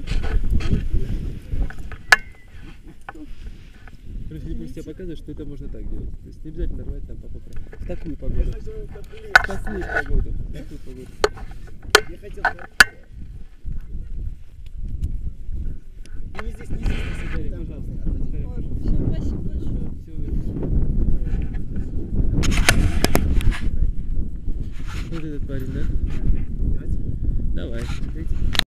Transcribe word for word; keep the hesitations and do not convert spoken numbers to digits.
Короче, я просто тебе показываю, что это можно так делать. То есть не обязательно рвать там по поправке. В такую погоду. В такую погоду. В такую погоду. Я хотел... Не здесь, не здесь, не Дарья, там, пожалуйста. пожалуйста. Дарья, пожалуйста. Все, спасибо большое. Всё. Вот этот парень, да?